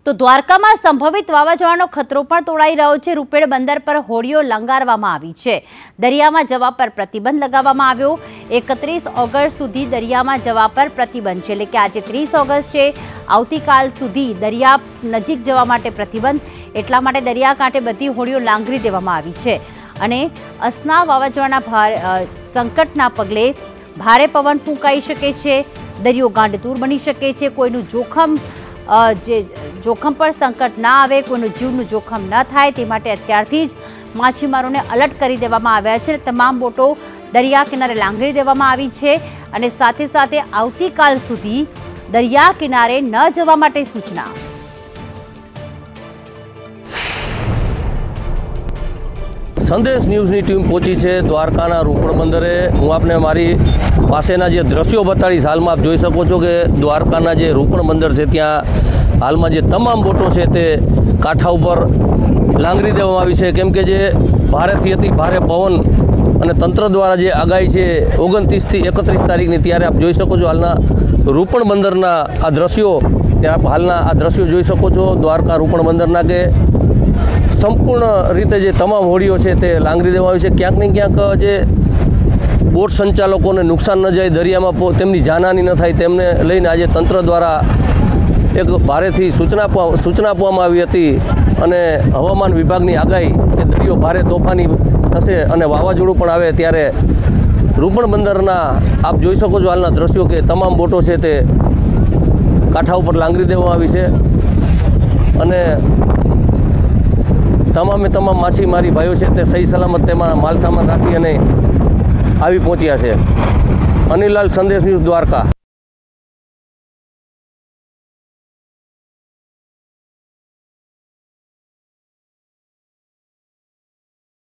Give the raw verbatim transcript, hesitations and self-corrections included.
તો દ્વારકામાં સંભવિત વાવાઝોડાનો ખતરો પણ તોડાઈ રહ્યો છે। રૂપેણ બંદર પર હોડીઓ લંગારવામાં આવી છે। દરિયામાં જવા પર પ્રતિબંધ લગાવવામાં આવ્યો। એકત્રીસ ઓગસ્ટ સુધી દરિયામાં જવા પર પ્રતિબંધ છે, એટલે કે આજે ત્રીસ ઓગસ્ટ છે, આવતીકાલ સુધી દરિયા નજીક જવા માટે પ્રતિબંધ। એટલા માટે દરિયાકાંઠે બધી હોડીઓ લાંગરી દેવામાં આવી છે અને અસના વાવાઝોડાના ભારે સંકટના પગલે ભારે પવન ફૂંકાઈ શકે છે, દરિયો ગાંડતૂર બની શકે છે। કોઈનું જોખમ જે જોખમ પર સંકટ ના આવે, કોઈનું જીવનું જોખમ ન થાય તે માટે અત્યારથી જ માછીમારોને અલર્ટ કરી દેવામાં આવ્યા છે। તમામ બોટો દરિયા કિનારે લાંગરી દેવામાં આવી છે અને સાથે સાથે આવતીકાલ સુધી દરિયા કિનારે ન જવા માટે સૂચના। સંદેશ ન્યૂઝની ટીમ પહોંચી છે દ્વારકાના રૂપણ બંદરે। હું આપને મારી પાસેના જે દ્રશ્યો બતાડીશ। હાલમાં આપ જોઈ શકો છો કે દ્વારકાના જે રૂપણ બંદર છે ત્યાં હાલમાં જે તમામ બોટો છે તે કાંઠા ઉપર લાંગરી દેવામાં આવી છે, કેમ કે જે ભારેથી અતિ ભારે પવન અને તંત્ર દ્વારા જે આગાહી છે ઓગણત્રીસથી એકત્રીસ તારીખની, ત્યારે આપ જોઈ શકો છો હાલના રૂપણ બંદરના આ દ્રશ્યો। ત્યાં આપ હાલના આ દ્રશ્યો જોઈ શકો છો દ્વારકા રૂપણ બંદરના, કે સંપૂર્ણ રીતે જે તમામ હોડીઓ છે તે લાંગરી દેવામાં આવી છે। ક્યાંક ને ક્યાંક જે બોટ સંચાલકોને નુકસાન ન જાય, દરિયામાં તેમની જાનહાની ન થાય, તેમને લઈને આજે તંત્ર દ્વારા એક ભારેથી સૂચના સૂચના આપવામાં આવી હતી અને હવામાન વિભાગની આગાહી કે દરિયો ભારે તોફાની થશે અને વાવાઝોડું પણ આવે, ત્યારે રૂપણ બંદરના આપ જોઈ શકો છો હાલના દ્રશ્યો કે તમામ બોટો છે તે કાંઠા ઉપર લાંગરી દેવામાં આવી છે અને તમામે તમામ માછીમારી ભાઈઓ છે તે સહી સલામત તેમાં માલ સામાન રાખી અને આવી પહોંચ્યા છે। અનિલ લાલ, સંદેશ ન્યૂઝ, દ્વારકા।